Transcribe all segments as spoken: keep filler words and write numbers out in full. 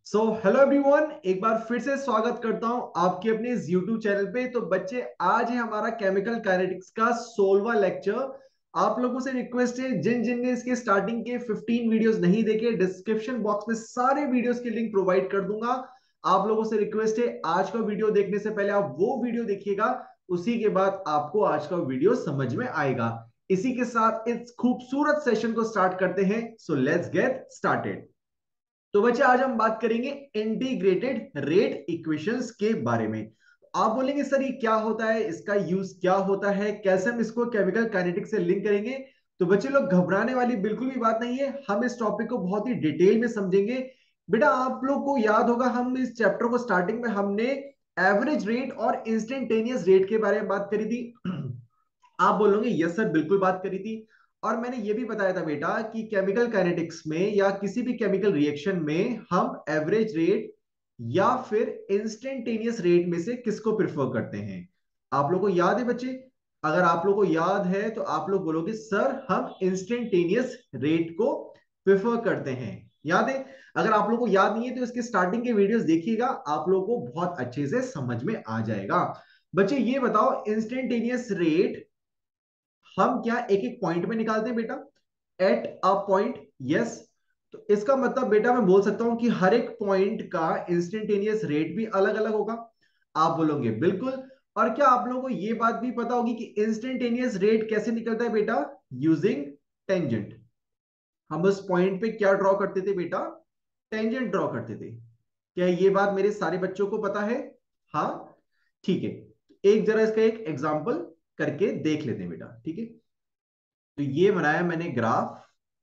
So hello everyone, एक बार फिर से स्वागत करता हूं आपके अपने इस यूट्यूब चैनल पे। तो बच्चे, आज है हमारा केमिकल काइनेटिक्स का सोलवा लेक्चर। आप लोगों से रिक्वेस्ट है, जिन जिन ने इसके स्टार्टिंग के पंद्रह वीडियोस नहीं देखे, डिस्क्रिप्शन बॉक्स में सारे वीडियोस की लिंक प्रोवाइड कर दूंगा। आप लोगों से रिक्वेस्ट है, आज का वीडियो देखने से पहले आप वो वीडियो देखिएगा, उसी के बाद आपको आज का वीडियो समझ में आएगा। इसी के साथ इस खूबसूरत सेशन को स्टार्ट करते हैं। So let's get started. तो बच्चे, आज हम बात करेंगे इंटीग्रेटेड रेट इक्वेशंस के बारे में। आप बोलेंगे सर ये क्या होता है, इसका यूज क्या होता है, कैसे हम इसको केमिकल काइनेटिक्स से लिंक करेंगे। तो बच्चे लोग, घबराने वाली बिल्कुल भी बात नहीं है, हम इस टॉपिक को बहुत ही डिटेल में समझेंगे। बेटा, आप लोग को याद होगा, हम इस चैप्टर को स्टार्टिंग में हमने एवरेज रेट और इंस्टेंटेनियस रेट के बारे में बात करी थी। आप बोलोगे यस सर, बिल्कुल बात करी थी। और मैंने ये भी बताया था बेटा कि केमिकल काइनेटिक्स में या किसी भी केमिकल रिएक्शन में हम एवरेज रेट या फिर इंस्टेंटेनियस रेट में से किसको प्रिफर करते हैं। आप लोगों को याद है बच्चे? अगर आप लोगों को याद है तो आप लोग बोलोगे सर हम इंस्टेंटेनियस रेट को प्रिफर करते हैं। याद है? अगर आप लोगों को याद नहीं है तो इसके स्टार्टिंग के वीडियोस देखिएगा, आप लोगों को बहुत अच्छे से समझ में आ जाएगा। बच्चे ये बताओ, इंस्टेंटेनियस रेट हम क्या एक एक पॉइंट में निकालते हैं बेटा? At a point, yes. तो इसका मतलब बेटा मैं बोल सकता हूं कि हर एक पॉइंट का इंस्टेंटेनियस रेट भी अलग अलग होगा। आप बोलोगे बिल्कुल। और क्या आप लोगों को यह बात भी पता होगी कि इंस्टेंटेनियस रेट कैसे निकलता है बेटा? Using tangent. हम उस पॉइंट पे क्या ड्रॉ करते थे बेटा? टेंजेंट ड्रॉ करते थे। क्या ये बात मेरे सारे बच्चों को पता है? हाँ, ठीक है। एक जरा इसका एक एग्जांपल करके देख लेते हैं बेटा, ठीक है। तो ये बनाया मैंने ग्राफ,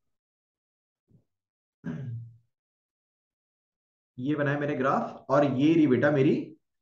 ये बनाया मैंने ग्राफ, और ये रही बेटा मेरी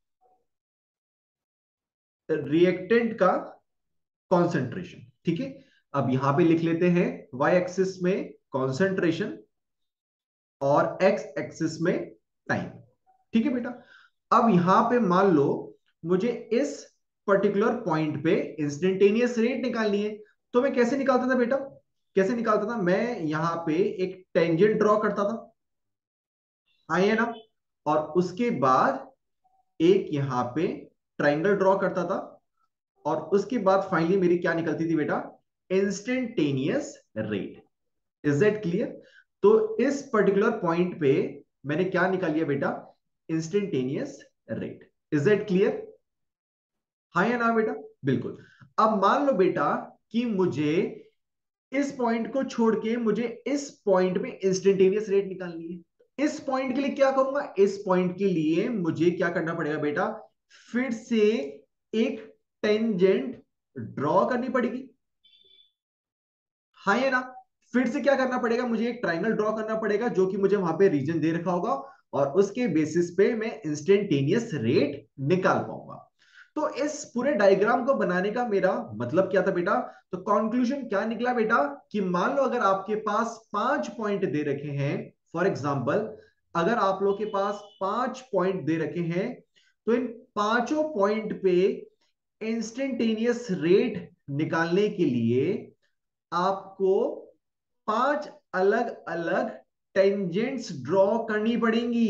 रिएक्टेंट का कॉन्सेंट्रेशन, ठीक है। अब यहां पे लिख लेते हैं वाई एक्सिस में कॉन्सेंट्रेशन और एक्स एक्सिस में टाइम, ठीक है बेटा। अब यहां पे मान लो मुझे इस पर्टिकुलर पॉइंट पे इंस्टेंटेनियस रेट निकालनी है। तो मैं कैसे निकालता था बेटा? कैसे निकालता था? मैं यहां पे एक टेंजेंट ड्रॉ करता था, आई है ना। और उसके बाद एक यहां पे ट्राइंगल ड्रॉ करता था, और उसके बाद फाइनली मेरी क्या निकलती थी बेटा? Instantaneous rate. Is that clear? तो इस पर्टिकुलर पॉइंट पे मैंने क्या निकाल लिया बेटा? Instantaneous rate. Is that clear? हाँ या ना बेटा? बिल्कुल। अब मान लो बेटा कि मुझे इस पॉइंट को छोड़ के मुझे इस पॉइंट में इंस्टेंटेनियस रेट निकालनी है। इस पॉइंट के लिए क्या करूंगा? इस पॉइंट के लिए मुझे क्या करना पड़ेगा बेटा? फिर से एक टेंजेंट ड्रॉ करनी पड़ेगी, हाँ या ना। फिर से क्या करना पड़ेगा? मुझे एक ट्राइंगल ड्रॉ करना पड़ेगा जो कि मुझे वहां पे रीजन दे रखा होगा, और उसके बेसिस पे मैं इंस्टेंटेनियस रेट निकाल पाऊंगा। तो इस पूरे डायग्राम को बनाने का मेरा मतलब क्या था बेटा? तो कंक्लूजन क्या निकला बेटा कि मान लो अगर आपके पास पांच पॉइंट दे रखे हैं, फॉर एग्जांपल अगर आप लोग के पास पांच पॉइंट दे रखे हैं, तो इन पांचों पॉइंट पे इंस्टेंटेनियस रेट निकालने के लिए आपको पांच अलग अलग टेंजेंट्स ड्रॉ करनी पड़ेंगी।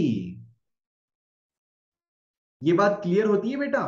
ये बात क्लियर होती है बेटा?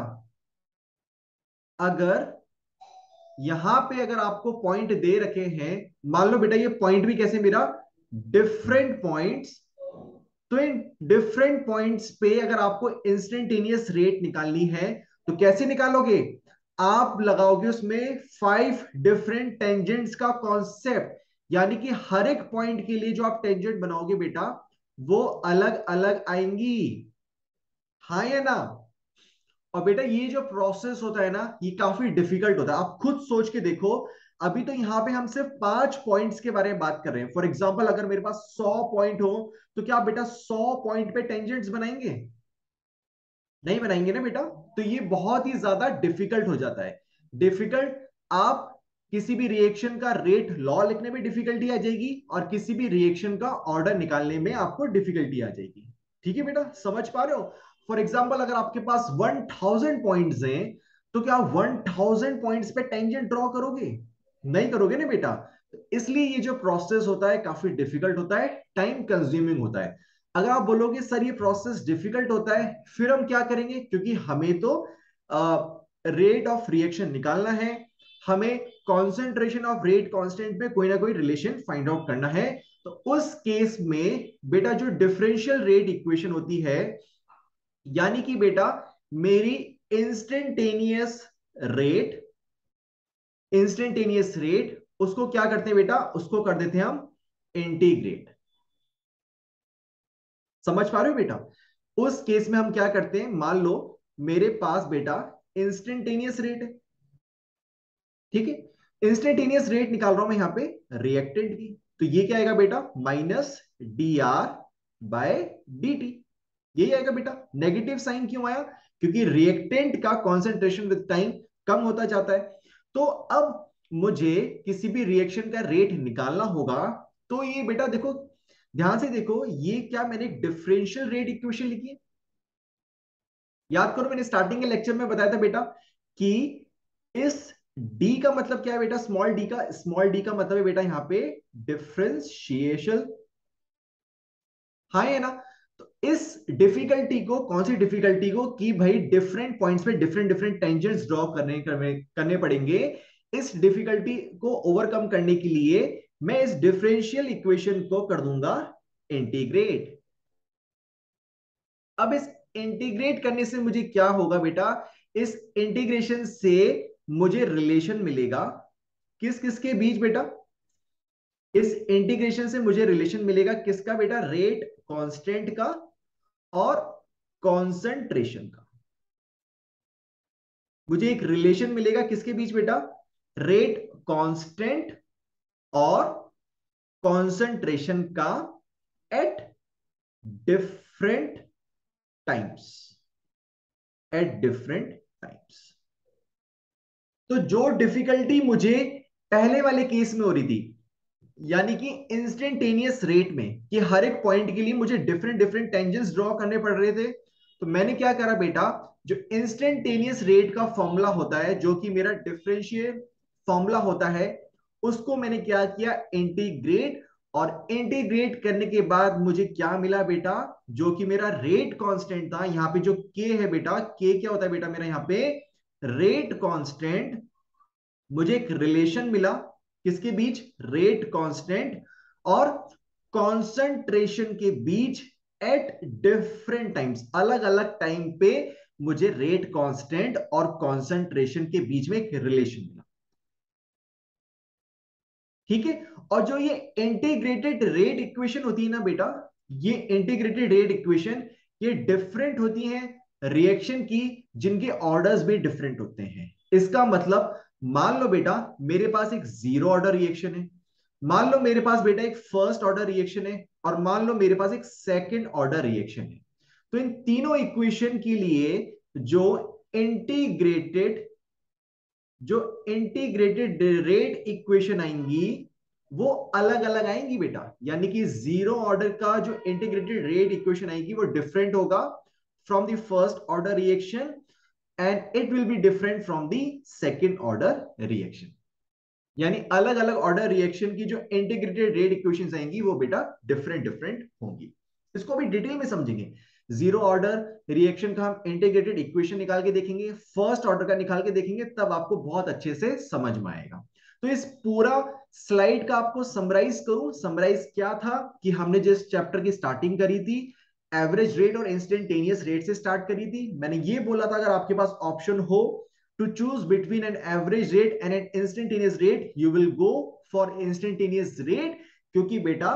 अगर यहां पे अगर आपको पॉइंट दे रखे हैं, मान लो बेटा ये पॉइंट भी कैसे मेरा डिफरेंट पॉइंट्स, तो इन डिफरेंट पॉइंट्स पे अगर आपको इंस्टेंटेनियस रेट निकालनी है तो कैसे निकालोगे? आप लगाओगे उसमें फाइव डिफरेंट टेंजेंट्स का कॉन्सेप्ट, यानी कि हर एक पॉइंट के लिए जो आप टेंजेंट बनाओगे बेटा वो अलग अलग आएंगी, हाँ या ना। और बेटा ये जो प्रोसेस होता है ना, ये काफी डिफिकल्ट होता है। आप खुद सोच के देखो, अभी तो यहां पे हम सिर्फ पांच पॉइंट्स के बारे में बात कर रहे हैं। फॉर एग्जांपल अगर मेरे पास सौ पॉइंट हो, तो क्या आप बेटा सौ पॉइंट पे टेंजेंट्स बनाएंगे? नहीं बनाएंगे ना बेटा। तो ये बहुत ही ज्यादा डिफिकल्ट हो जाता है। डिफिकल्ट, आप किसी भी रिएक्शन का रेट लॉ लिखने में डिफिकल्टी आ जाएगी, और किसी भी रिएक्शन का ऑर्डर निकालने में आपको डिफिकल्टी आ जाएगी। ठीक है बेटा, समझ पा रहे हो? फॉर एग्जाम्पल अगर आपके पास वन थाउजेंड पॉइंट्स हैं, तो क्या वन थाउजेंड पॉइंट्स पे टेंजेंट ड्रॉ करोगे? नहीं करोगे ना बेटा। इसलिए ये जो प्रोसेस होता है काफी डिफिकल्ट होता है, टाइम कंज्यूमिंग होता है। अगर आप बोलोगे सर ये प्रोसेस डिफिकल्ट होता है, फिर हम क्या करेंगे, क्योंकि हमें तो रेट ऑफ रिएक्शन निकालना है, हमें कॉन्सेंट्रेशन ऑफ रेट कांस्टेंट पे कोई ना कोई रिलेशन फाइंड आउट करना है। तो उस केस में बेटा जो डिफरेंशियल रेट इक्वेशन होती है, यानी कि बेटा मेरी इंस्टेंटेनियस रेट, इंस्टेंटेनियस रेट उसको क्या करते हैं बेटा, उसको कर देते हैं हम इंटीग्रेट। समझ पा रहे हो बेटा? उस केस में हम क्या करते हैं, मान लो मेरे पास बेटा इंस्टेंटेनियस रेट है, ठीक है, इंस्टेंटेनियस रेट निकाल रहा हूं मैं यहां पे रिएक्टेंट की, तो ये क्या आएगा बेटा, minus d r by d t. यही आएगा बेटा। नेगेटिव साइन क्यों आया, क्योंकि रिएक्टेंट का कॉन्सेंट्रेशन विद टाइम कम होता जाता है। तो अब मुझे किसी भी रिएक्शन का रेट निकालना होगा, तो ये बेटा देखो, ध्यान से देखो, ये क्या मैंने एक डिफरेंशियल रेट इक्वेशन लिखी है। याद करो मैंने स्टार्टिंग के लेक्चर में बताया था बेटा कि इस डी का मतलब क्या है बेटा, स्मॉल डी का, स्मॉल डी का मतलब है बेटा यहां पे डिफरेंशिएशन। हाँ है ना? तो इस डिफिकल्टी को, कौन सी डिफिकल्टी को, कि भाई डिफरेंट पॉइंट्स पे डिफरेंट डिफरेंट टेंजेंट्स ड्रॉ करने करने करने पड़ेंगे। इस डिफिकल्टी को ओवरकम करने के लिए मैं इस डिफरेंशियल इक्वेशन को कर दूंगा इंटीग्रेट। अब इस इंटीग्रेट करने से मुझे क्या होगा बेटा, इस इंटीग्रेशन से मुझे रिलेशन मिलेगा किस किस के बीच बेटा, इस इंटीग्रेशन से मुझे रिलेशन मिलेगा किसका बेटा, रेट कांस्टेंट का और कॉन्सेंट्रेशन का। मुझे एक रिलेशन मिलेगा किसके बीच बेटा, रेट कांस्टेंट और कॉन्सेंट्रेशन का at different times, at different times. तो जो डिफिकल्टी मुझे पहले वाले केस में हो रही थी, यानी कि इंस्टेंटेनियस रेट में, कि हर एक पॉइंट के लिए मुझे डिफरेंट डिफरेंट टेंजेंट्स ड्रॉ करने पड़ रहे थे, तो मैंने क्या करा बेटा, जो इंस्टेंटेनियस रेट का फॉर्मूला होता है, जो कि मेरा डिफरेंशियल फॉर्मूला होता है, उसको मैंने क्या किया, इंटीग्रेट। और इंटीग्रेट करने के बाद मुझे क्या मिला बेटा, जो कि मेरा रेट कांस्टेंट था, यहां पे जो के है बेटा, के क्या होता है बेटा मेरा यहां पे, रेट कांस्टेंट। मुझे एक रिलेशन मिला किसके बीच, रेट कांस्टेंट और कॉन्सेंट्रेशन के बीच एट डिफरेंट टाइम्स, अलग अलग टाइम पे मुझे रेट कांस्टेंट और कॉन्सेंट्रेशन के बीच में एक रिलेशन मिला। ठीक है। और जो ये इंटीग्रेटेड रेट इक्वेशन होती है ना बेटा, ये इंटीग्रेटेड रेट इक्वेशन ये डिफरेंट होती है रिएक्शन की, जिनके ऑर्डर्स भी डिफरेंट होते हैं। इसका मतलब मान लो बेटा मेरे पास एक जीरो ऑर्डर रिएक्शन है, मान लो मेरे पास बेटा एक फर्स्ट ऑर्डर रिएक्शन है, और मान लो मेरे पास एक सेकंड ऑर्डर रिएक्शन है। तो इन तीनों इक्वेशन के लिए जो इंटीग्रेटेड जो इंटीग्रेटेड रेट इक्वेशन आएंगी वो अलग अलग आएंगी बेटा, यानी कि जीरो ऑर्डर का जो इंटीग्रेटेड रेट इक्वेशन आएगी वो डिफरेंट होगा from the first order reaction, and it will be different from the second order reaction. यानी अलग अलग ऑर्डर रिएक्शन की जो इंटीग्रेटेड रेट इक्वेशंस आएंगी वो बेटा डिफरेंट डिफरेंट होंगी। इसको भी डिटेल में समझेंगे। जीरो ऑर्डर रिएक्शन का हम इंटीग्रेटेड इक्वेशन निकाल के देखेंगे, फर्स्ट ऑर्डर का निकाल के देखेंगे, तब आपको बहुत अच्छे से समझ में आएगा। तो इस पूरा स्लाइड का आपको समराइज करूं, समराइज क्या था कि हमने जिस चैप्टर की स्टार्टिंग करी थी एवरेज रेट और इंस्टेंटेनियस रेट से स्टार्ट करी थी। मैंने ये बोला था अगर आपके पास ऑप्शन हो to choose between an average rate and an instantaneous rate, you will go for instantaneous rate, क्योंकि बेटा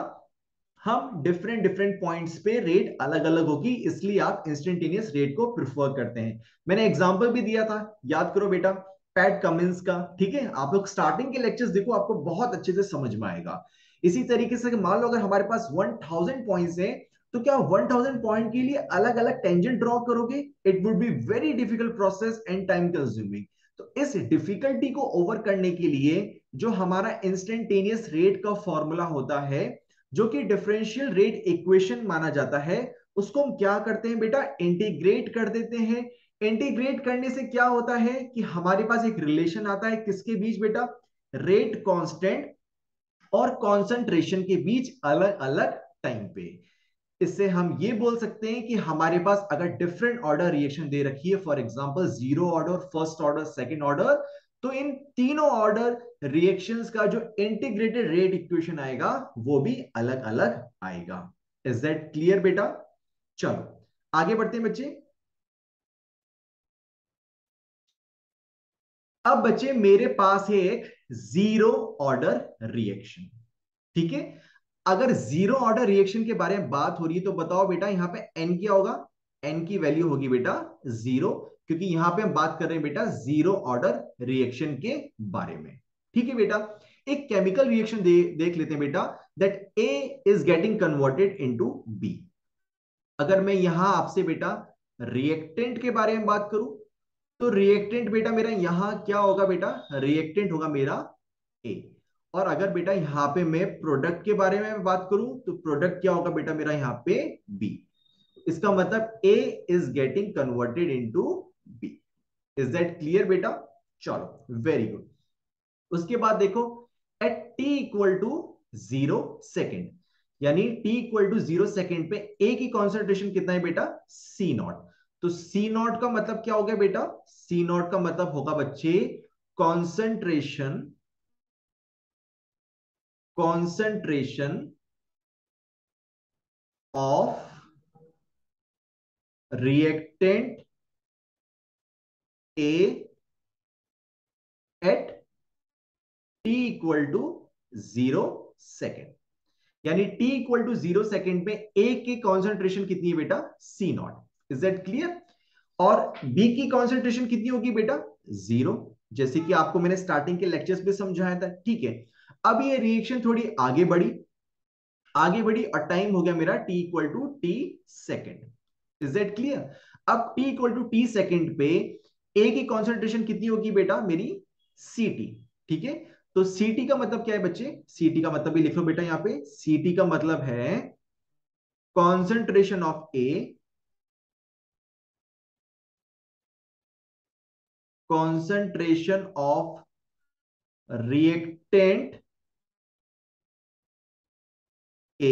हम डिफरेंट डिफरेंट पॉइंट्स पे रेट अलग अलग होगी, इसलिए आप इंस्टेंटेनियस रेट को प्रिफर करते हैं। मैंने एग्जांपल भी दिया था, याद करो बेटा, पैट कमिंस का। ठीक है, आप लोग स्टार्टिंग के लेक्चर्स देखो, आपको बहुत अच्छे से समझ में आएगा। इसी तरीके से मान लो अगर हमारे पास वन थाउजेंड पॉइंट्स हैं, तो क्या वन थाउजेंड पॉइंट के लिए अलग अलग टेंजेंट ड्रॉ करोगे, it would be very difficult process and time consuming. तो इस डिफिकल्टी को ओवर करने के लिए जो हमारा इंस्टेंटेनियस रेट का फॉर्मूला होता है, जो कि डिफरेंशियल रेट इक्वेशन माना जाता है, उसको हम क्या करते हैं बेटा, इंटीग्रेट कर देते हैं। इंटीग्रेट करने से क्या होता है कि हमारे पास एक रिलेशन आता है किसके बीच बेटा, रेट कांस्टेंट और कॉन्सेंट्रेशन के बीच अलग अलग टाइम पे। इससे हम ये बोल सकते हैं कि हमारे पास अगर डिफरेंट ऑर्डर रिएक्शन दे रखी है, for example zero order, first order, second order, तो इन तीनों ऑर्डर रिएक्शंस का जो इंटीग्रेटेड रेट इक्वेशन आएगा वो भी अलग अलग आएगा। इज दैट क्लियर बेटा? चलो आगे बढ़ते हैं बच्चे। अब बच्चे मेरे पास है एक जीरो ऑर्डर रिएक्शन, ठीक है। अगर जीरो ऑर्डर रिएक्शन के बारे में बात हो रही है तो बताओ बेटा यहां पे एन क्या होगा? एन की वैल्यू होगी बेटा जीरो, क्योंकि यहां पे हम बात कर रहे हैं बेटा जीरो ऑर्डर रिएक्शन के बारे में, ठीक है बेटा। एक केमिकल रिएक्शन दे, देख लेते हैं बेटा, that A is getting converted into B. अगर मैं यहां आपसे बेटा रिएक्टेंट के बारे में बात करूं तो रिएक्टेंट बेटा मेरा यहां क्या होगा बेटा? रिएक्टेंट होगा मेरा ए। और अगर बेटा यहां पे मैं प्रोडक्ट के बारे में बात करूं तो प्रोडक्ट क्या होगा बेटा मेरा यहां पे? बी। इसका मतलब A is getting converted into B. Is that clear बेटा? चलो वेरी गुड। उसके बाद देखो, at t equal to zero second, यानी t equal to zero second पे ए की कॉन्सेंट्रेशन कितना है बेटा? C naught. तो सी नॉट का मतलब क्या हो गया बेटा? सी नॉट का मतलब होगा बच्चे concentration, concentration of reactant A at t equal to zero second. यानी t equal to zero second पे ए की कॉन्सेंट्रेशन कितनी है बेटा? C naught. Is that clear? और बी की कॉन्सेंट्रेशन कितनी होगी बेटा? जीरो, जैसे कि आपको मैंने स्टार्टिंग के लेक्चर्स में समझाया था, ठीक है। अब ये रिएक्शन थोड़ी आगे बढ़ी, आगे बढ़ी और टाइम हो गया मेरा t equal to t second. Is that clear? अब t equal to t second पे ए की कॉन्सेंट्रेशन कितनी होगी बेटा मेरी? सी टी, ठीक है। तो सीटी का मतलब क्या है बच्चे? सीटी का मतलब भी लिख लो बेटा यहां पे। सीटी का मतलब है concentration of A, concentration of reactant A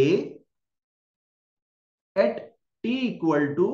at t equal to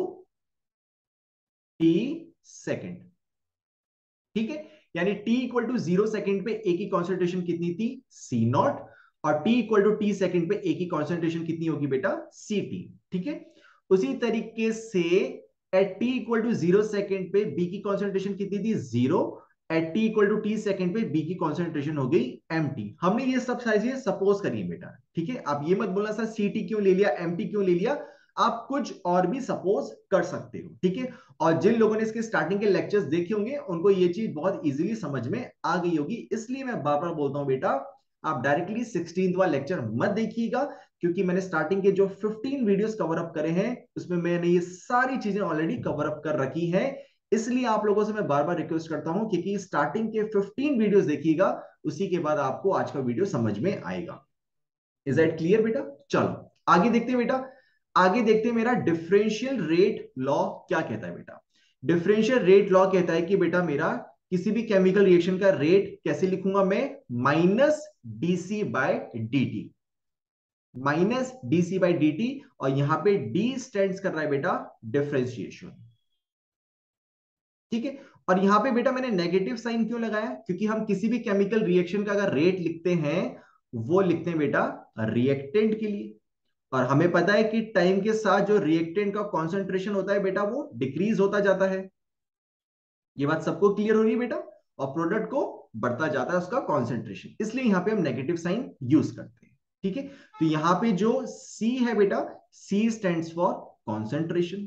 t second, ठीक है। यानी t equal to zero second पे ए की कॉन्सेंट्रेशन कितनी थी? C naught. और t equal to t second पे ए की कॉन्सेंट्रेशन कितनी होगी बेटा? सी टी, ठीक है। उसी तरीके से at t equal to zero second पे बी की कॉन्सेंट्रेशन कितनी थी? Zero. At t equal to t second पे बी की कॉन्सेंट्रेशन हो गई एम टी। हमने ये सब सारी चीजें सपोज करिए बेटा, ठीक है। आप ये मत बोलना सर सी टी क्यों ले लिया, एम टी क्यों ले लिया, आप कुछ और भी सपोज कर सकते हो, ठीक है। और जिन लोगों ने इसके स्टार्टिंग के लेक्चर्स देखे होंगे उनको ये चीज बहुत इजीली समझ में आ गई होगी। इसलिए मैं बार बार बोलता हूं बेटा, आप डायरेक्टली सिक्सटीन्थ वाला लेक्चर मत देखिएगा, क्योंकि मैंने स्टार्टिंग के जो फिफ्टीन वीडियोस कवर अप करे हैं उसमें मैंने ये सारी चीजें ऑलरेडी कवर अप कर रखी हैं। इसलिए आप लोगों से मैं बार बार रिक्वेस्ट करता हूं क्योंकि स्टार्टिंग के फिफ्टीन वीडियोस देखिएगा, उसी के बाद आपको आज का वीडियो समझ में आएगा। इज दैट क्लियर बेटा? चलो आगे देखते हैं बेटा। आगे देखते हैं मेरा डिफरेंशियल रेट लॉ क्या कहता है बेटा। डिफरेंशियल रेट लॉ कहता है कि बेटा मेरा किसी भी केमिकल रिएक्शन का रेट कैसे लिखूंगा मैं? Minus DC by DT, minus DC by DT. और यहां पे डी स्टैंड्स कर रहा है बेटा डिफरेंशिएशन, ठीक है। और यहां पे बेटा मैंने नेगेटिव साइन क्यों लगाया? क्योंकि हम किसी भी केमिकल रिएक्शन का अगर रेट लिखते हैं वो लिखते हैं बेटा रिएक्टेंट के लिए। और हमें पता है कि टाइम के साथ जो रिएक्टेंट का कॉन्सेंट्रेशन होता है बेटा वो डिक्रीज होता जाता है। ये बात सबको क्लियर हो रही है बेटा? और प्रोडक्ट को बढ़ता जाता है उसका कॉन्सेंट्रेशन, इसलिए यहां पे हम नेगेटिव साइन यूज करते हैं, ठीक है। तो यहां पे जो सी है बेटा, C stands for concentration,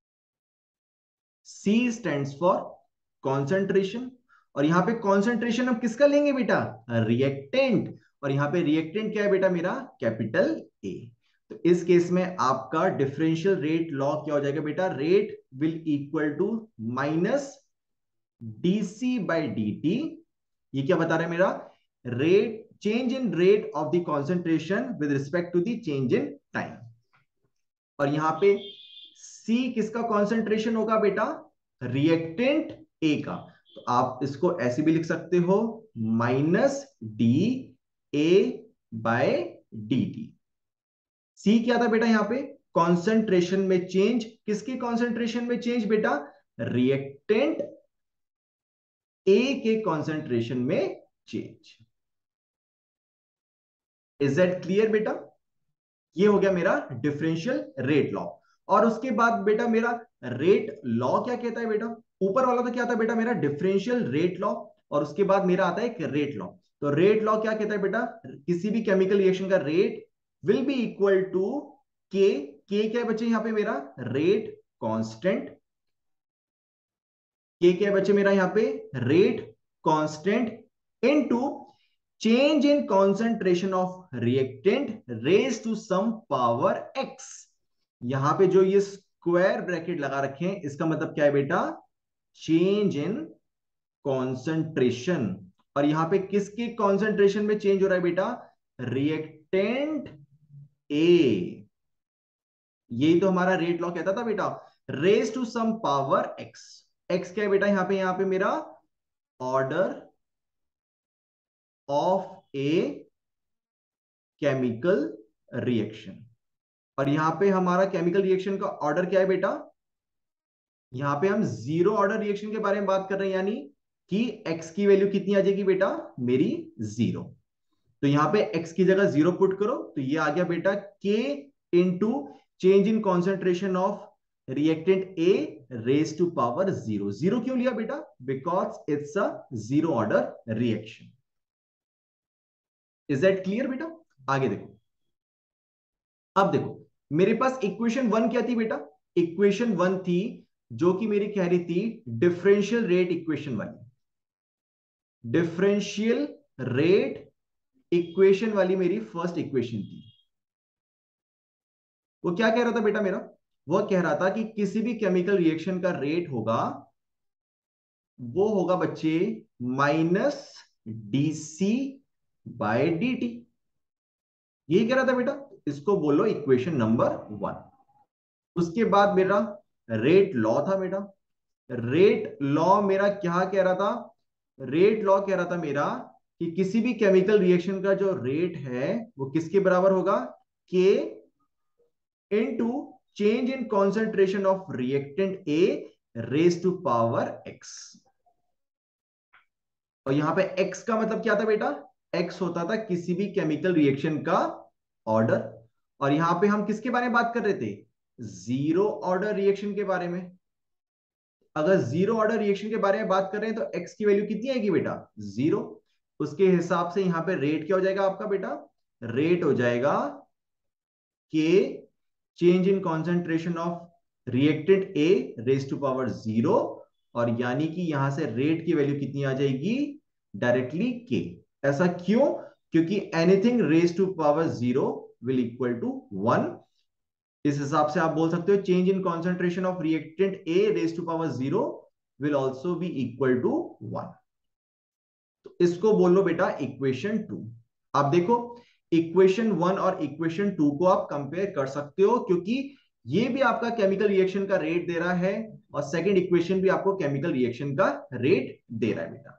C stands for concentration. और यहां पे कॉन्सेंट्रेशन हम किसका लेंगे बेटा? रिएक्टेंट। और यहां पे रिएक्टेंट क्या है बेटा मेरा? Capital A. तो इस केस में आपका डिफरेंशियल रेट लॉ क्या हो जाएगा बेटा? Rate will equal to minus DC by DT. ये क्या बता रहा है मेरा? Rate, change in rate of the concentration with respect to the change in time. और यहां पे C किसका कॉन्सेंट्रेशन होगा बेटा? रिएक्टेंट A का। तो आप इसको ऐसे भी लिख सकते हो, minus d A by d t. C क्या था बेटा यहां पे? कॉन्सेंट्रेशन में चेंज। किसके कॉन्सेंट्रेशन में चेंज बेटा? रिएक्टेंट ए के कॉन्सेंट्रेशन में चेंज। इज दैट क्लियर बेटा? ये हो गया मेरा डिफरेंशियल रेट लॉ। और उसके बाद बेटा मेरा रेट लॉ क्या कहता है बेटा? ऊपर वाला तो क्या था बेटा मेरा? Differential rate law. और उसके बाद मेरा आता है एक रेट लॉ। तो रेट लॉ क्या कहता है बेटा? किसी भी केमिकल रिएक्शन का rate will be equal to K. K क्या है बच्चे यहां पे मेरा? Rate constant. के क्या है बच्चे मेरा यहां पे? Rate constant into change in concentration of reactant raise to some power x. यहां पे जो ये स्क्वायर ब्रैकेट लगा रखे हैं इसका मतलब क्या है बेटा? Change in concentration. और यहां पे किसके कॉन्सेंट्रेशन में चेंज हो रहा है बेटा? Reactant A. यही तो हमारा रेट लॉ कहता था बेटा, raise to some power x. X क्या है बेटा यहां पे? यहां पे मेरा order of a chemical reaction. और यहां पे हमारा केमिकल रिएक्शन का ऑर्डर क्या है बेटा? यहां पे हम जीरो ऑर्डर रिएक्शन के बारे में बात कर रहे हैं, यानी कि x की वैल्यू कितनी आ जाएगी बेटा? मेरी जीरो। तो यहां पे x की जगह जीरो पुट करो तो ये आ गया बेटा k into change in concentration of reactant A raise to power zero. Zero क्यों लिया बेटा? Because it's a zero order reaction. Is that clear बेटा? आगे देखो। अब देखो मेरे पास इक्वेशन वन क्या थी बेटा? इक्वेशन वन थी जो कि मेरी कह रही थी डिफरेंशियल रेट इक्वेशन वाली। डिफरेंशियल रेट इक्वेशन वाली मेरी फर्स्ट इक्वेशन थी। वो क्या कह रहा था बेटा मेरा? वो कह रहा था कि किसी भी केमिकल रिएक्शन का रेट होगा, वो होगा बच्चे minus DC by d t. यही कह रहा था बेटा। इसको बोलो इक्वेशन नंबर वन। उसके बाद मेरा रेट लॉ था बेटा। रेट लॉ मेरा क्या कह रहा था? रेट लॉ कह रहा था मेरा कि किसी भी केमिकल रिएक्शन का जो रेट है वो किसके बराबर होगा? K into change in concentration of reactant A raise to power x. और यहां पे एक्स का मतलब क्या था बेटा? एक्स होता था किसी भी केमिकल रिएक्शन का ऑर्डर। और यहां पे हम किसके बारे में बात कर रहे थे? जीरो ऑर्डर रिएक्शन के बारे में। अगर जीरो ऑर्डर रिएक्शन के बारे में बात कर रहे हैं तो एक्स की वैल्यू कितनी आएगी बेटा? जीरो। उसके हिसाब से यहां पे रेट क्या हो जाएगा आपका बेटा? रेट हो जाएगा k change in concentration of reactant A raise to power zero. और यानी कि यहां से रेट की वैल्यू कितनी आ जाएगी? डायरेक्टली के। ऐसा क्यों? क्योंकि anything raise to power zero will equal to one. इस हिसाब से आप बोल सकते हो change in concentration of reactant A raise to power zero will also be equal to one. तो इसको बोल लो बेटा इक्वेशन टू। आप देखो इक्वेशन वन और इक्वेशन टू को आप कंपेयर कर सकते हो, क्योंकि ये भी आपका केमिकल रिएक्शन का रेट दे रहा है और सेकंड इक्वेशन भी आपको केमिकल रिएक्शन का रेट दे रहा है बेटा।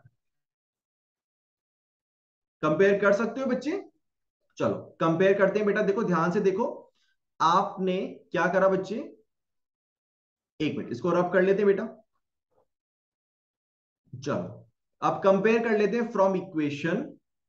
कंपेयर कर सकते हो बच्चे? चलो कंपेयर करते हैं बेटा। देखो ध्यान से देखो, आपने क्या करा बच्चे? एक मिनट इसको रब कर लेते हैं बेटा। चलो अब कंपेयर कर लेते हैं from equation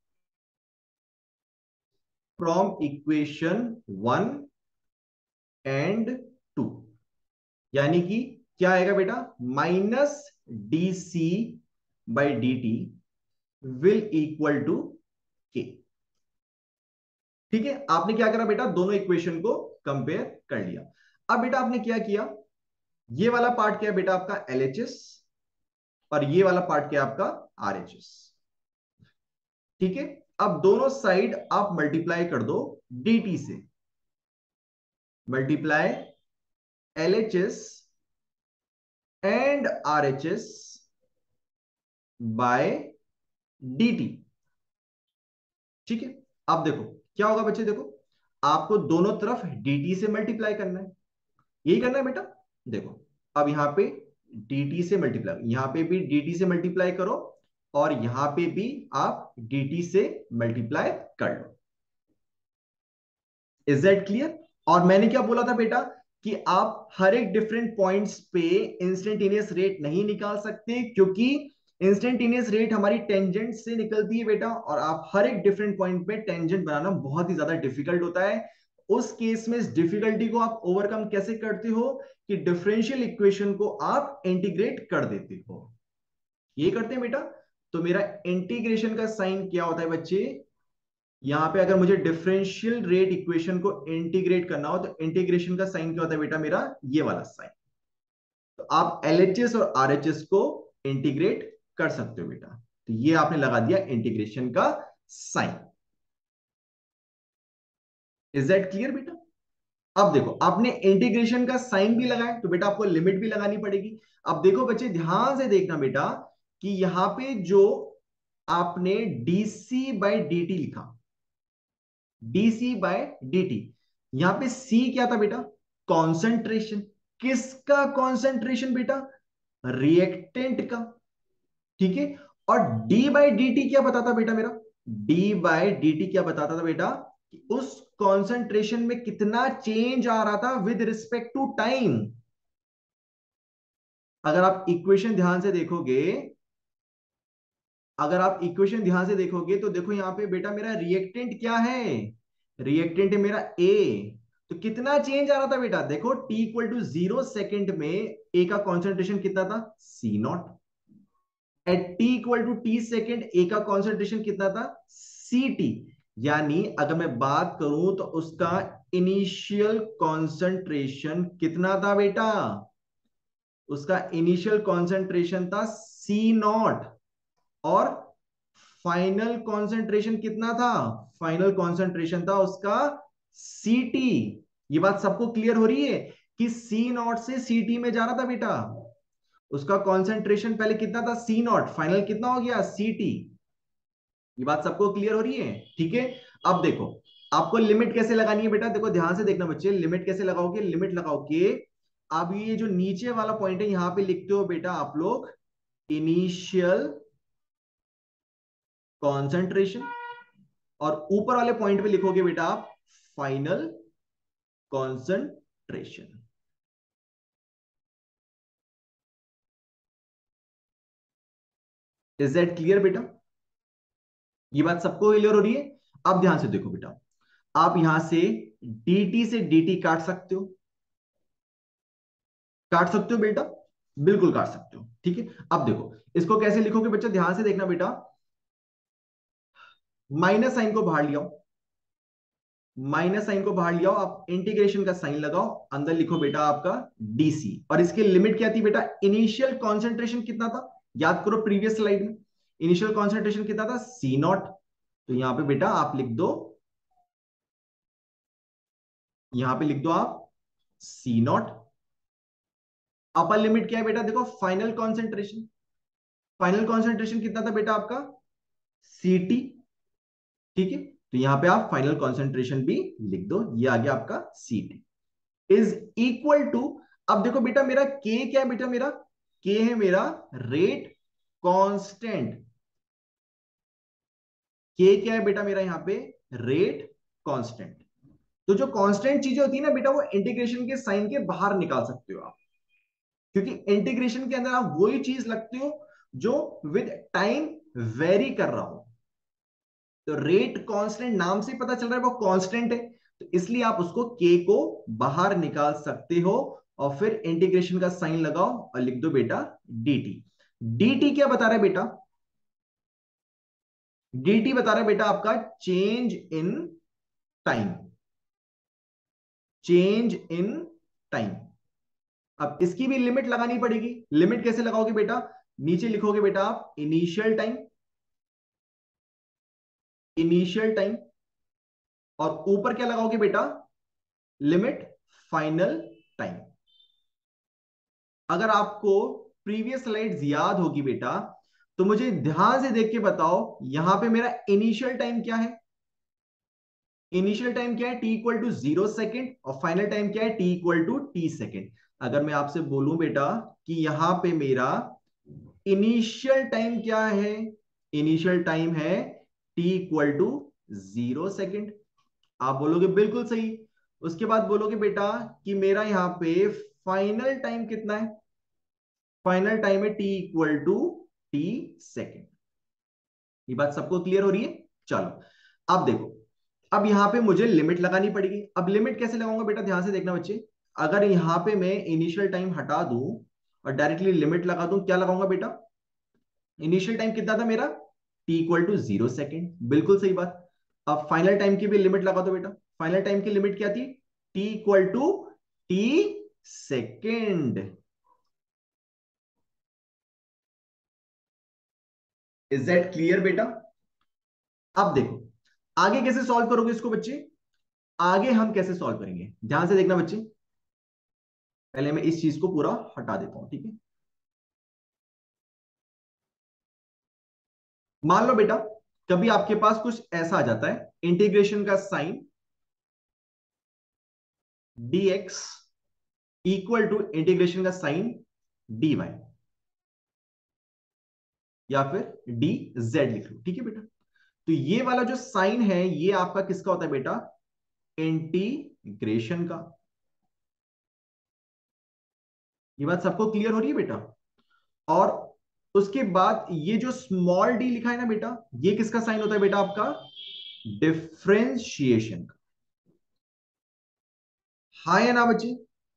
from equation one and two. यानी कि क्या आएगा बेटा? Minus d c by d t will equal to k. ठीक है, आपने क्या करा बेटा? दोनों इक्वेशन को कंपेयर कर लिया। अब बेटा आपने क्या किया? ये वाला पार्ट क्या है बेटा आपका? L H S. और ये वाला पार्ट क्या है आपका? R H S. ठीक है, अब दोनों साइड आप मल्टीप्लाई कर दो dt से। Multiply L H S and R H S by dt। ठीक है, अब देखो क्या होगा बच्चे? देखो आपको दोनों तरफ dt से मल्टीप्लाई करना है। यही करना है बेटा। देखो अब यहां पे dt से मल्टीप्लाई, यहां पे भी dt से मल्टीप्लाई करो और यहां पे भी आप dt से मल्टीप्लाई कर लो। Is that clear? और मैंने क्या बोला था बेटा कि आप हर एक डिफरेंट पॉइंट्स पे इंस्टेंटेनियस रेट नहीं निकाल सकते, क्योंकि इंस्टेंटेनियस रेट हमारी टेंजेंट से निकलती है बेटा, और आप हर एक डिफरेंट पॉइंट पे टेंजेंट बनाना बहुत ही ज्यादा डिफिकल्ट होता है। उस केस में इस डिफिकल्टी को आप ओवरकम कैसे करते हो कि डिफरेंशियल इक्वेशन को आप इंटीग्रेट कर देते हो। ये करते हैं बेटा। तो मेरा इंटीग्रेशन का साइन क्या होता है बच्चे, यहां पे अगर मुझे डिफरेंशियल रेट इक्वेशन को इंटीग्रेट करना हो तो इंटीग्रेशन का साइन क्या होता है बेटा, मेरा ये वाला साइन। तो आप एलएचएस और आरएचएस को इंटीग्रेट कर सकते हो बेटा। तो ये आपने लगा दिया इंटीग्रेशन का साइन। इज दैट क्लियर बेटा? अब देखो आपने इंटीग्रेशन का साइन भी लगाया, तो बेटा आपको लिमिट भी लगानी पड़ेगी। अब देखो बच्चे ध्यान से देखना बेटा कि यहां पे जो आपने डीसी बाई डी लिखा, डीसी बाय dt, यहां पे c क्या था बेटा, कॉन्सेंट्रेशन। किसका कॉन्सेंट्रेशन बेटा, रिएक्टेंट का। ठीक है। और d बाय dt क्या बताता बेटा मेरा, d बाय dt क्या बताता था बेटा कि उस कॉन्सेंट्रेशन में कितना चेंज आ रहा था विद रिस्पेक्ट टू टाइम। अगर आप इक्वेशन ध्यान से देखोगे, अगर आप इक्वेशन ध्यान से देखोगे तो देखो यहां पे बेटा मेरा रिएक्टेंट क्या है, रिएक्टेंट है मेरा ए। तो कितना चेंज आ रहा था बेटा, देखो t equal to zero second में ए का कॉन्सेंट्रेशन कितना था, C naught. At t equal to t second A का कॉन्सेंट्रेशन कितना था, सी टी। यानी अगर मैं बात करूं तो उसका इनिशियल कॉन्सेंट्रेशन कितना था बेटा, उसका इनिशियल कॉन्सेंट्रेशन था सी नॉट, और फाइनल कॉन्सेंट्रेशन कितना था, फाइनल कॉन्सेंट्रेशन था उसका सीटी। ये बात सबको क्लियर हो रही है कि सी नॉट से सीटी में जा रहा था बेटा, उसका कॉन्सेंट्रेशन पहले कितना था सी नॉट, फाइनल कितना हो गया सीटी। ये बात सबको क्लियर हो रही है, ठीक है। अब देखो आपको लिमिट कैसे लगानी है बेटा, देखो ध्यान से देखना बच्चे, लिमिट कैसे लगाओगे, लिमिट लगाओगे अब ये जो नीचे वाला पॉइंट है यहां पे लिखते हो बेटा आप लोग इनिशियल कॉन्सेंट्रेशन, और ऊपर वाले पॉइंट पे लिखोगे बेटा आप final concentration. Is that clear बेटा? ये बात सबको क्लियर हो रही है? अब ध्यान से देखो बेटा, आप यहां से dt से dt काट सकते हो, काट सकते हो बेटा, बिल्कुल काट सकते हो, ठीक है। अब देखो इसको कैसे लिखोगे बच्चा, ध्यान से देखना बेटा, माइनस साइन को बाहर लिया, माइनस साइन को बाहर लिया, आप इंटीग्रेशन का साइन लगाओ, अंदर लिखो बेटा आपका डीसी, और इसकी लिमिट क्या थी बेटा, इनिशियल कॉन्सेंट्रेशन कितना था, याद करो प्रीवियस स्लाइड में इनिशियल कॉन्सेंट्रेशन कितना था, सी नॉट। तो यहां पे बेटा आप लिख दो, यहां पे लिख दो आप सी नॉट। अपर लिमिट क्या है बेटा, देखो फाइनल कॉन्सेंट्रेशन, फाइनल कॉन्सेंट्रेशन कितना था बेटा आपका, सीटी। ठीक है, तो यहां पे आप फाइनल कॉन्सेंट्रेशन भी लिख दो, ये आ गया आपका सीटी इज इक्वल टू। अब देखो बेटा मेरा के क्या है बेटा, मेरा के है मेरा रेट कांस्टेंट। के क्या है बेटा मेरा यहां पे, रेट कांस्टेंट। तो जो कांस्टेंट चीजें होती है ना बेटा, वो इंटीग्रेशन के साइन के बाहर निकाल सकते हो आप, क्योंकि इंटीग्रेशन के अंदर आप वही चीज लगते हो जो विद टाइम वेरी कर रहा हो। तो रेट कांस्टेंट नाम से पता चल रहा है वो कांस्टेंट है, तो इसलिए आप उसको के को बाहर निकाल सकते हो, और फिर इंटीग्रेशन का साइन लगाओ और लिख दो बेटा dt। dt क्या बता रहा है बेटा, dt बता रहा है बेटा आपका change in time, change in time. अब इसकी भी लिमिट लगानी पड़ेगी, लिमिट कैसे लगाओगे बेटा, नीचे लिखोगे बेटा आप इनिशियल टाइम, इनिशियल टाइम, और ऊपर क्या लगाओगे बेटा, लिमिट फाइनल टाइम। अगर आपको प्रीवियस स्लाइड्स याद होगी बेटा, तो मुझे ध्यान से देख के बताओ यहां पे मेरा इनिशियल टाइम क्या है, इनिशियल टाइम क्या है, t equal to zero second, और फाइनल टाइम क्या है, t equal to t second. अगर मैं आपसे बोलूं बेटा कि यहां पे मेरा इनिशियल टाइम क्या है, इनिशियल टाइम है t equal to zero second, आप बोलोगे बिल्कुल सही। उसके बाद बोलोगे बेटा कि मेरा यहां पे फाइनल टाइम कितना है, फाइनल टाइम है t equal to t second. ये बात सबको क्लियर हो रही है? चलो अब देखो, अब यहां पे मुझे लिमिट लगानी पड़ेगी। अब लिमिट कैसे लगाऊंगा बेटा, ध्यान से देखना बच्चे। अगर यहां पे मैं इनिशियल टाइम हटा दूं और डायरेक्टली लिमिट लगा दूं, क्या लगाऊंगा बेटा? इनिशियल टाइम कितना था मेरा? T equal to zero second, बिल्कुल सही बात। अब फाइनल टाइम की भी लिमिट लगा दो बेटा। फाइनल टाइम की लिमिट क्या थी? T equal to t second. Is that clear बेटा? अब देखो आगे कैसे सॉल्व करोगे इसको बच्चे। आगे हम कैसे सॉल्व करेंगे, ध्यान से देखना बच्चे। पहले मैं इस चीज को पूरा हटा देता हूं, ठीक है। मान लो बेटा कभी आपके पास कुछ ऐसा आ जाता है, इंटीग्रेशन का sign dx equal to integration का साइन dy, या फिर डी जेड लिख लो, ठीक है बेटा। तो ये वाला जो साइन है ये आपका किसका होता है बेटा? इंटीग्रेशन का। ये बात सबको क्लियर हो रही है बेटा? और उसके बाद ये जो स्मॉल डी लिखा है ना बेटा, ये किसका साइन होता है बेटा? आपका डिफ्रेंशिएशन का। हाँ या ना बच्चे?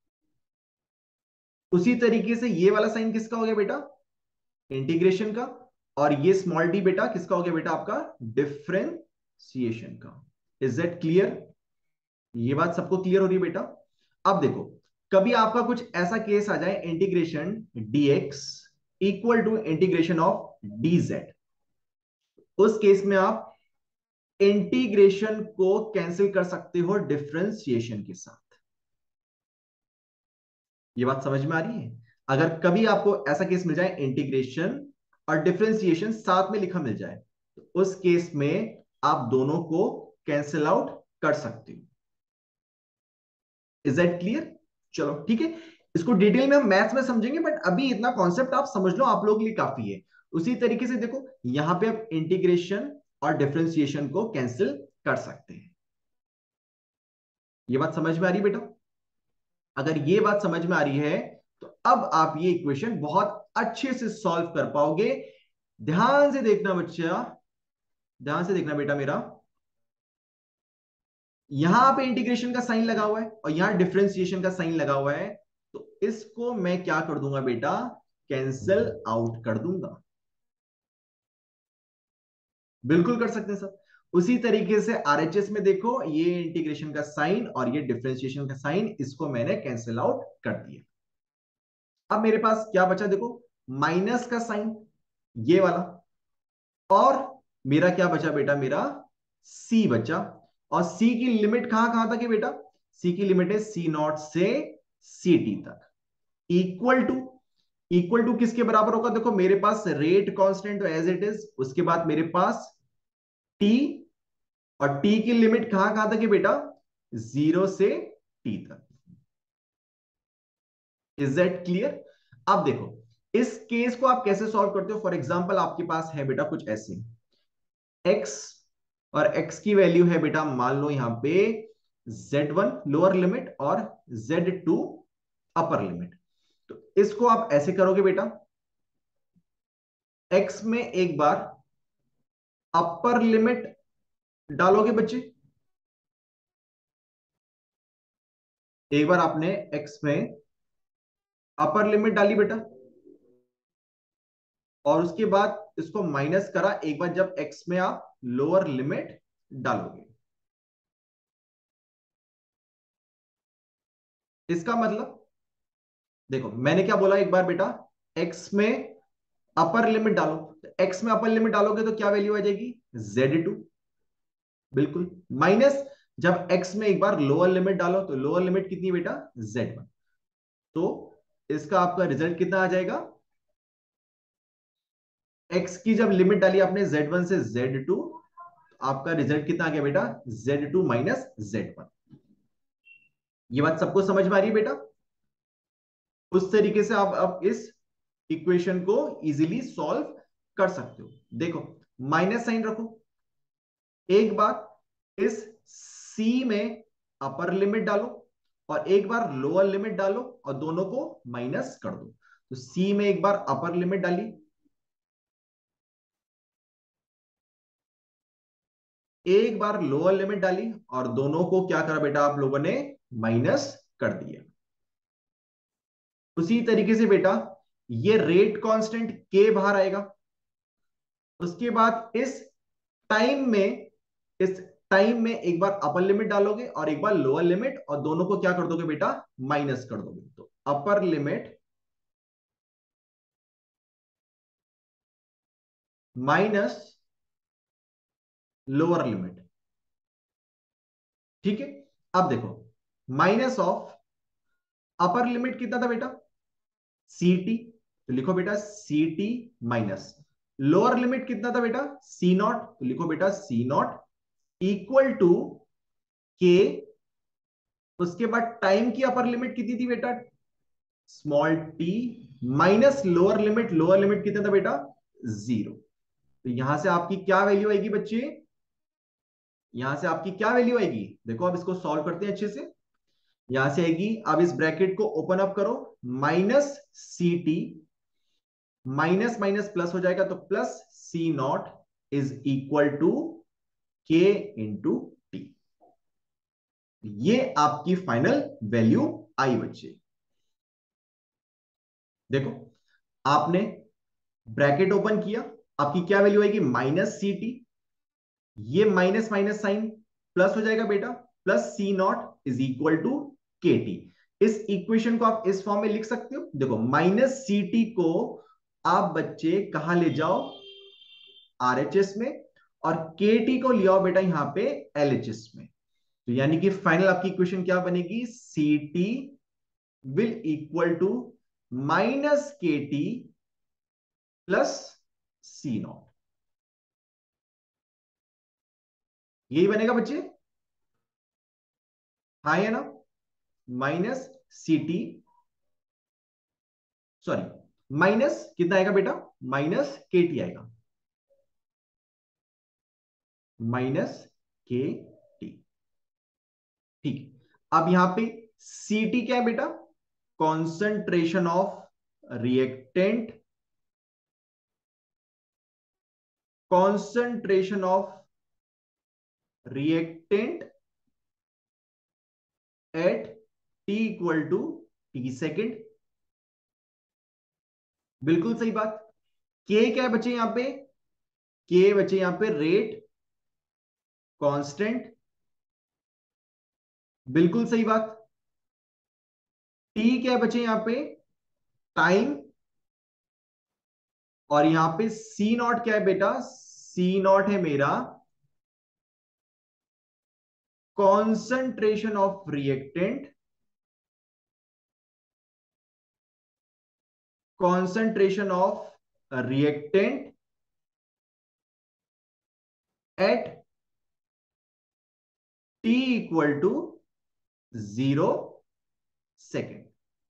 उसी तरीके से ये वाला साइन किसका हो गया बेटा? इंटीग्रेशन का। और ये स्मॉल डी बेटा किसका हो गया बेटा? आपका डिफ्रेंशिएशन का। Is that clear? ये बात सबको क्लियर हो रही है बेटा? अब देखो कभी आपका कुछ ऐसा केस आ जाए, integration dx equal to integration of dz, उस केस में आप इंटीग्रेशन को कैंसिल कर सकते हो डिफरेंशिएशन के साथ। ये बात समझ में आ रही है? अगर कभी आपको ऐसा केस मिल जाए, इंटीग्रेशन और डिफरेंशिएशन साथ में लिखा मिल जाए, तो उस केस में आप दोनों को कैंसिल आउट कर सकते हो। Is that clear? चलो ठीक है, इसको डिटेल में हम मैथ्स में समझेंगे, बट अभी इतना कॉन्सेप्ट आप समझ लो, आप लोगों के लिए काफी है। उसी तरीके से देखो यहां पे आप इंटीग्रेशन और डिफरेंशिएशन को कैंसिल कर सकते हैं। ये बात समझ में आ रही है बेटा? अगर ये बात समझ में आ रही है तो अब आप ये इक्वेशन बहुत अच्छे से सॉल्व कर पाओगे। ध्यान से देखना बच्चा, ध्यान से देखना बेटा मेरा। यहां पे इंटीग्रेशन का साइन लगा हुआ है और यहां डिफरेंशिएशन का साइन लगा हुआ है, तो इसको मैं क्या कर दूंगा बेटा? कैंसिल आउट कर दूंगा। बिल्कुल कर सकते हैं सर। उसी तरीके से आरएचएस में देखो, ये इंटीग्रेशन का साइन और ये डिफरेंशिएशन का साइन, इसको मैंने कैंसिल आउट कर दिया। अब मेरे पास क्या बचा देखो, माइनस का साइन ये वाला, और मेरा क्या बचा बेटा? मेरा सी बचा। और सी की लिमिट कहां कहां तक है बेटा? सी की लिमिट है सी नॉट से सी टी तक। इक्वल टू, इक्वल टू किसके बराबर होगा? देखो मेरे पास रेट कांस्टेंट तो एज इट इज, उसके बाद मेरे पास टी, और टी की लिमिट कहां कहां तक है बेटा? जीरो से टी तक। Is that clear? अब देखो इस केस को आप कैसे सॉल्व करते हो। फॉर एग्जाम्पल आपके पास है बेटा कुछ ऐसे, x और x की वैल्यू है बेटा, मान लो यहां पे z वन लोअर लिमिट और z टू अपर लिमिट। तो इसको आप ऐसे करोगे बेटा, x में एक बार अपर लिमिट डालोगे बच्चे, एक बार आपने x में अपर लिमिट डाली बेटा, और उसके बाद इसको माइनस करा एक बार जब x में आप लोअर लिमिट डालोगे। इसका मतलब देखो मैंने क्या बोला एक बार बेटा, x में अपर लिमिट डालो, तो x में अपर लिमिट डालोगे तो क्या वैल्यू आ जाएगी? Z two. बिल्कुल। माइनस जब x में एक बार लोअर लिमिट डालो, तो लोअर लिमिट कितनी बेटा? Z one. तो इसका आपका रिजल्ट कितना आ जाएगा? x की जब लिमिट डाली आपने जेड वन से जेड टू, आपका रिजल्ट कितना आ गया बेटा? Z two minus z one. ये बात सबको समझ में आ रही है बेटा? उस तरीके से आप अब इस इक्वेशन को इजीली सॉल्व कर सकते हो। देखो माइनस साइन रखो, एक बार इस C में अपर लिमिट डालो और एक बार लोअर लिमिट डालो और दोनों को माइनस कर दो। तो सी में एक बार अपर लिमिट डाली, एक बार लोअर लिमिट डाली और दोनों को क्या करा बेटा आप लोगों ने, माइनस कर दिया। उसी तरीके से बेटा ये रेट कांस्टेंट के बाहर आएगा। उसके बाद इस टाइम में इस टाइम में एक बार अपर लिमिट डालोगे और एक बार लोअर लिमिट और दोनों को क्या कर दोगे बेटा, माइनस कर दोगे। तो upper limit minus lower limit. ठीक है, अब देखो माइनस ऑफ अपर लिमिट कितना था बेटा, सी टी, तो लिखो बेटा C t minus lower limit कितना था बेटा, सी नॉट, तो लिखो बेटा सी नॉट इक्वल टू के। उसके बाद टाइम की अपर लिमिट कितनी थी बेटा, small t minus lower limit, lower limit कितना था बेटा, जीरो। तो यहां से आपकी क्या वैल्यू आएगी बच्चे, यहां से आपकी क्या वैल्यू आएगी, देखो अब इसको सॉल्व करते हैं अच्छे से। यहां से आएगी, अब इस ब्रैकेट को ओपन अप करो, minus C t minus minus plus हो जाएगा, तो plus C naught is equal to k into t. ये आपकी फाइनल वैल्यू आई बच्चे। देखो आपने ब्रैकेट ओपन किया, आपकी क्या वैल्यू आएगी, माइनस सी टी, ये माइनस माइनस साइन प्लस हो जाएगा बेटा, plus C naught is equal to k t. इस इक्वेशन को आप इस फॉर्म में लिख सकते हो। देखो माइनस सी टी को आप बच्चे कहां ले जाओ, आरएचएस में, और के टी को ले आओ बेटा यहां पे एलएचएस में। तो यानी कि फाइनल आपकी इक्वेशन क्या बनेगी, C t will equal to minus k t plus C naught. यही बनेगा बच्चे, हाँ है ना, minus C t, sorry minus कितना आएगा बेटा, माइनस के टी आएगा, माइनस के टी। ठीक है, अब यहां पे सी टी क्या है बेटा, concentration of reactant, concentration of reactant at t equal to t second. बिल्कुल सही बात। के क्या है बच्चे यहां पे, के बच्चे यहां पे रेट कांस्टेंट, बिल्कुल सही बात। टी क्या है बच्चे यहां पे, टाइम, और यहां पे सी नॉट क्या है बेटा, सी नॉट है मेरा concentration of reactant, concentration of reactant at t equal to zero second.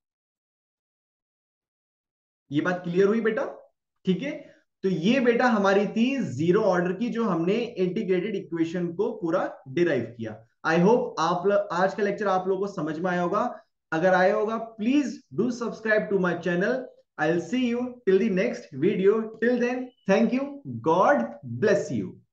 ये बात क्लियर हुई बेटा, ठीक है। तो ये बेटा हमारी थी जीरो ऑर्डर की, जो हमने इंटीग्रेटेड इक्वेशन को पूरा डिराइव किया। आई होप आप आज का लेक्चर आप लोगों को समझ में आया होगा। अगर आया होगा please do subscribe to my channel. I will see you till the next video. Till then thank you, God bless you.